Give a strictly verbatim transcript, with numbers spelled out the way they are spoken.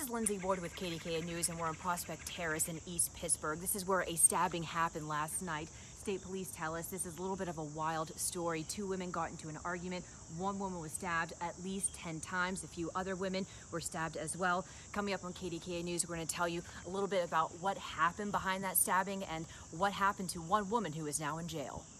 is Lindsay with K D K A News, and we're on Prospect Terrace in East Pittsburgh. This is where a stabbing happened last night. State police tell us this is a little bit of a wild story. Two women got into an argument. One woman was stabbed at least ten times. A few other women were stabbed as well. Coming up on K D K A News, we're going to tell you a little bit about what happened behind that stabbing and what happened to one woman who is now in jail.